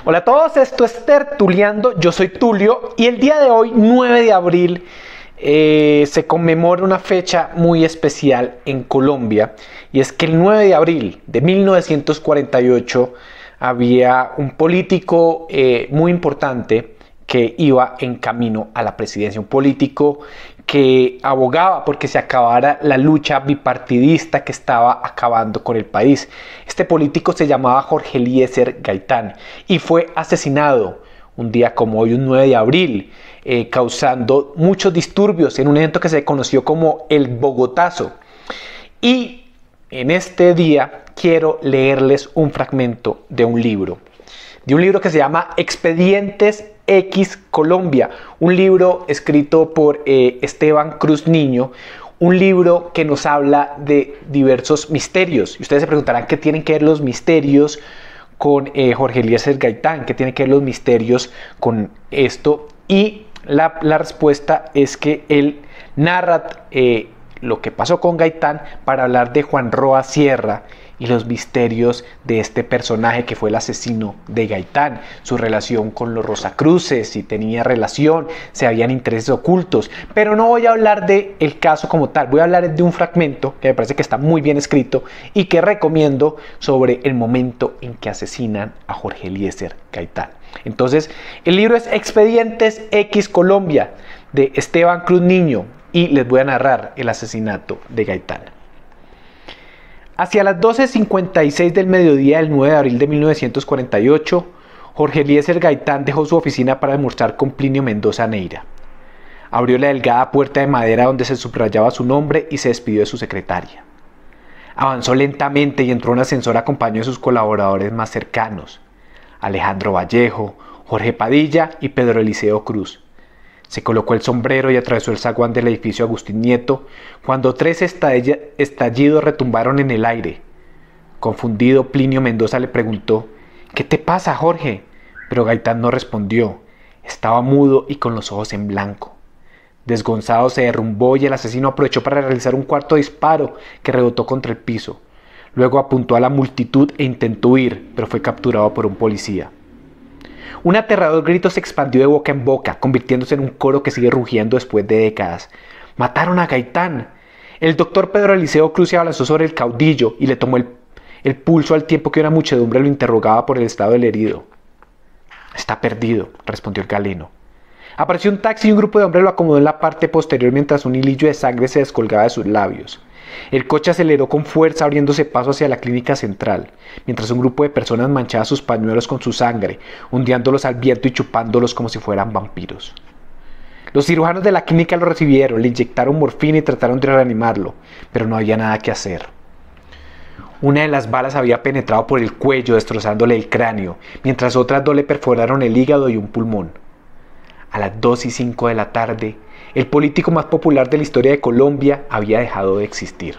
Hola a todos, esto es Tertuleando, yo soy Tulio y el día de hoy, 9 de abril, se conmemora una fecha muy especial en Colombia, y es que el 9 de abril de 1948 había un político muy importante que iba en camino a la presidencia, un político que abogaba porque se acabara la lucha bipartidista que estaba acabando con el país. Este político se llamaba Jorge Eliezer Gaitán y fue asesinado un día como hoy, un 9 de abril, causando muchos disturbios en un evento que se conoció como el Bogotazo. Y en este día quiero leerles un fragmento de un libro que se llama Expedientes X Colombia, un libro escrito por Esteban Cruz Niño, un libro que nos habla de diversos misterios. Y ustedes se preguntarán qué tienen que ver los misterios con Jorge Eliezer Gaitán, qué tienen que ver los misterios con esto. Y la respuesta es que él narra lo que pasó con Gaitán para hablar de Juan Roa Sierra y los misterios de este personaje que fue el asesino de Gaitán, su relación con los Rosacruces, si tenía relación, si habían intereses ocultos. Pero no voy a hablar del caso como tal, voy a hablar de un fragmento que me parece que está muy bien escrito y que recomiendo sobre el momento en que asesinan a Jorge Eliezer Gaitán. Entonces, el libro es Expedientes X Colombia, de Esteban Cruz Niño, y les voy a narrar el asesinato de Gaitán. Hacia las 12:56 del mediodía del 9 de abril de 1948, Jorge Eliezer Gaitán dejó su oficina para almorzar con Plinio Mendoza Neira. Abrió la delgada puerta de madera donde se subrayaba su nombre y se despidió de su secretaria. Avanzó lentamente y entró en un ascensor acompañado de sus colaboradores más cercanos, Alejandro Vallejo, Jorge Padilla y Pedro Eliseo Cruz. Se colocó el sombrero y atravesó el zaguán del edificio Agustín Nieto cuando tres estallidos retumbaron en el aire. Confundido, Plinio Mendoza le preguntó: «¿Qué te pasa, Jorge?». Pero Gaitán no respondió. Estaba mudo y con los ojos en blanco. Desgonzado se derrumbó y el asesino aprovechó para realizar un cuarto disparo que rebotó contra el piso. Luego apuntó a la multitud e intentó huir, pero fue capturado por un policía. Un aterrador grito se expandió de boca en boca, convirtiéndose en un coro que sigue rugiendo después de décadas. «¡Mataron a Gaitán!». El doctor Pedro Eliseo Cruz se abalanzó sobre el caudillo y le tomó el pulso al tiempo que una muchedumbre lo interrogaba por el estado del herido. «Está perdido», respondió el galeno. Apareció un taxi y un grupo de hombres lo acomodó en la parte posterior mientras un hilillo de sangre se descolgaba de sus labios. El coche aceleró con fuerza abriéndose paso hacia la clínica central, mientras un grupo de personas manchaba sus pañuelos con su sangre, hundiéndolos al viento y chupándolos como si fueran vampiros. Los cirujanos de la clínica lo recibieron, le inyectaron morfina y trataron de reanimarlo, pero no había nada que hacer. Una de las balas había penetrado por el cuello, destrozándole el cráneo, mientras otras dos le perforaron el hígado y un pulmón. A las 2:05 de la tarde, el político más popular de la historia de Colombia había dejado de existir.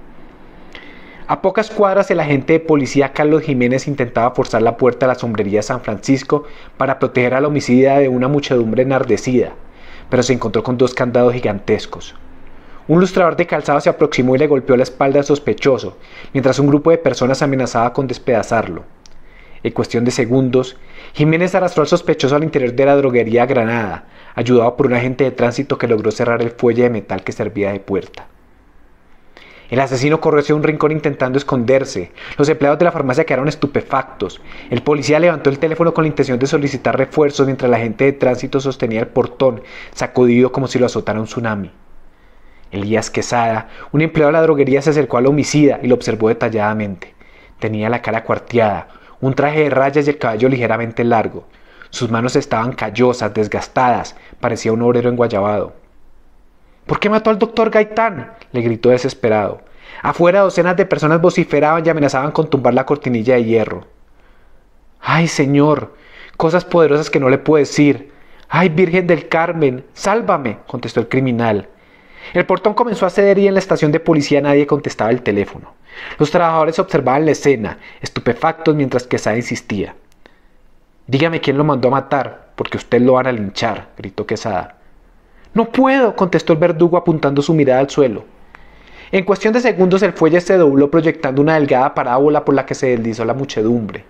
A pocas cuadras, el agente de policía Carlos Jiménez intentaba forzar la puerta de la sombrería de San Francisco para proteger al homicida de una muchedumbre enardecida, pero se encontró con dos candados gigantescos. Un lustrador de calzado se aproximó y le golpeó la espalda al sospechoso, mientras un grupo de personas amenazaba con despedazarlo. En cuestión de segundos, Jiménez arrastró al sospechoso al interior de la droguería Granada, ayudado por un agente de tránsito que logró cerrar el fuelle de metal que servía de puerta. El asesino corrió hacia un rincón intentando esconderse. Los empleados de la farmacia quedaron estupefactos. El policía levantó el teléfono con la intención de solicitar refuerzos mientras el agente de tránsito sostenía el portón, sacudido como si lo azotara un tsunami. Elías Quesada, un empleado de la droguería, se acercó al homicida y lo observó detalladamente. Tenía la cara cuarteada, un traje de rayas y el cabello ligeramente largo. Sus manos estaban callosas, desgastadas, parecía un obrero enguayabado. «¿Por qué mató al doctor Gaitán?», le gritó desesperado. Afuera docenas de personas vociferaban y amenazaban con tumbar la cortinilla de hierro. «¡Ay, señor! Cosas poderosas que no le puedo decir. ¡Ay, Virgen del Carmen! ¡Sálvame!», contestó el criminal. El portón comenzó a ceder y en la estación de policía nadie contestaba el teléfono. Los trabajadores observaban la escena, estupefactos, mientras Quesada insistía. «Dígame quién lo mandó a matar, porque usted lo van a linchar», gritó Quesada. «No puedo», contestó el verdugo apuntando su mirada al suelo. En cuestión de segundos el fuelle se dobló proyectando una delgada parábola por la que se deslizó la muchedumbre.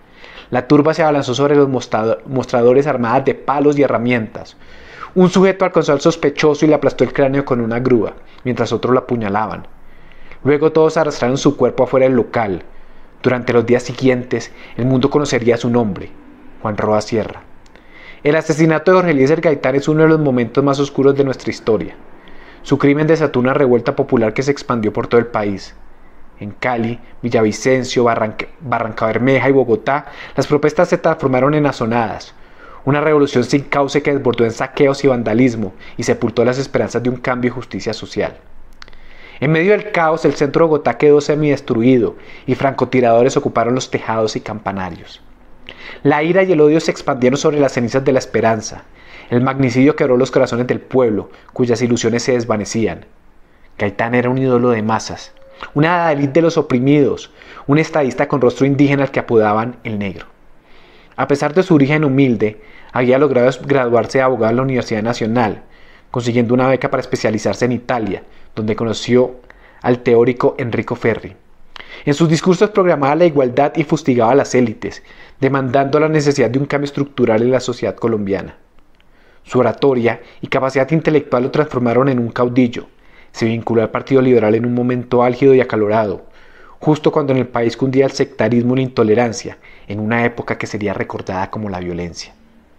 La turba se abalanzó sobre los mostradores armadas de palos y herramientas. Un sujeto alcanzó al sospechoso y le aplastó el cráneo con una grúa, mientras otros lo apuñalaban. Luego todos arrastraron su cuerpo afuera del local. Durante los días siguientes, el mundo conocería su nombre, Juan Roa Sierra. El asesinato de Jorge Eliezer Gaitán es uno de los momentos más oscuros de nuestra historia. Su crimen desató una revuelta popular que se expandió por todo el país. En Cali, Villavicencio, Barrancabermeja y Bogotá, las protestas se transformaron en azonadas. Una revolución sin cauce que desbordó en saqueos y vandalismo y sepultó las esperanzas de un cambio y justicia social. En medio del caos, el centro de Bogotá quedó semidestruido y francotiradores ocuparon los tejados y campanarios. La ira y el odio se expandieron sobre las cenizas de la esperanza. El magnicidio quebró los corazones del pueblo, cuyas ilusiones se desvanecían. Gaitán era un ídolo de masas, una adalid de los oprimidos, un estadista con rostro indígena al que apodaban el Negro. A pesar de su origen humilde, había logrado graduarse de abogado en la Universidad Nacional, consiguiendo una beca para especializarse en Italia, donde conoció al teórico Enrico Ferri. En sus discursos proclamaba la igualdad y fustigaba a las élites, demandando la necesidad de un cambio estructural en la sociedad colombiana. Su oratoria y capacidad intelectual lo transformaron en un caudillo. Se vinculó al Partido Liberal en un momento álgido y acalorado, justo cuando en el país cundía el sectarismo y la intolerancia, en una época que sería recordada como la violencia.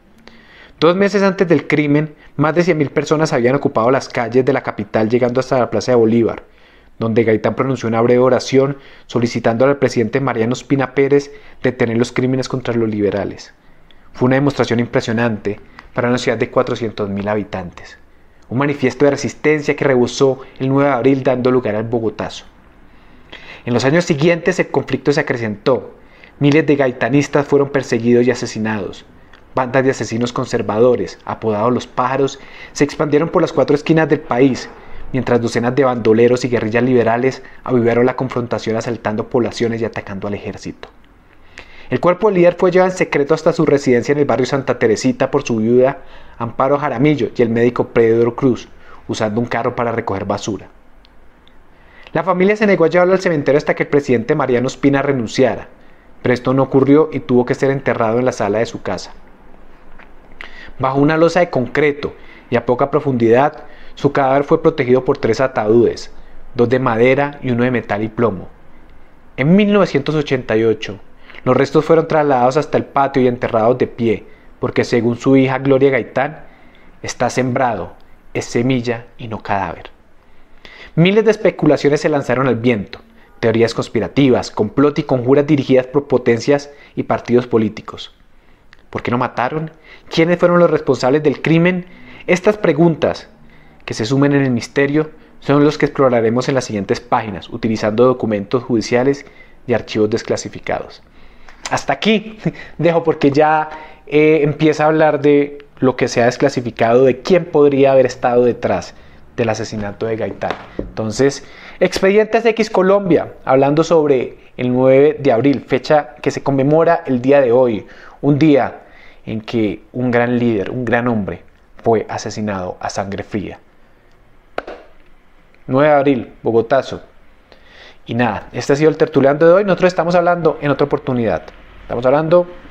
2 meses antes del crimen, más de 100.000 personas habían ocupado las calles de la capital llegando hasta la Plaza de Bolívar, donde Gaitán pronunció una breve oración solicitando al presidente Mariano Ospina Pérez detener los crímenes contra los liberales. Fue una demostración impresionante para una ciudad de 400.000 habitantes. Un manifiesto de resistencia que rebosó el 9 de abril dando lugar al Bogotazo. En los años siguientes el conflicto se acrecentó. Miles de gaitanistas fueron perseguidos y asesinados. Bandas de asesinos conservadores, apodados los pájaros, se expandieron por las 4 esquinas del país, mientras docenas de bandoleros y guerrillas liberales avivaron la confrontación asaltando poblaciones y atacando al ejército. El cuerpo del líder fue llevado en secreto hasta su residencia en el barrio Santa Teresita por su viuda Amparo Jaramillo y el médico Pedro Cruz, usando un carro para recoger basura. La familia se negó a llevarlo al cementerio hasta que el presidente Mariano Ospina renunciara, pero esto no ocurrió y tuvo que ser enterrado en la sala de su casa. Bajo una losa de concreto y a poca profundidad, su cadáver fue protegido por 3 ataúdes, 2 de madera y 1 de metal y plomo. En 1988, los restos fueron trasladados hasta el patio y enterrados de pie, porque según su hija Gloria Gaitán, está sembrado, es semilla y no cadáver. Miles de especulaciones se lanzaron al viento, teorías conspirativas, complot y conjuras dirigidas por potencias y partidos políticos. ¿Por qué no mataron? ¿Quiénes fueron los responsables del crimen? Estas preguntas, que se sumen en el misterio, son los que exploraremos en las siguientes páginas, utilizando documentos judiciales y archivos desclasificados. Hasta aquí dejo porque ya empieza a hablar de lo que se ha desclasificado, de quién podría haber estado detrás del asesinato de Gaitán. Entonces, Expedientes X Colombia, hablando sobre el 9 de abril, fecha que se conmemora el día de hoy, un día en que un gran líder, un gran hombre, fue asesinado a sangre fría. 9 de abril, Bogotazo. Y nada, este ha sido el tertuliano de hoy. Nosotros estamos hablando en otra oportunidad. Estamos hablando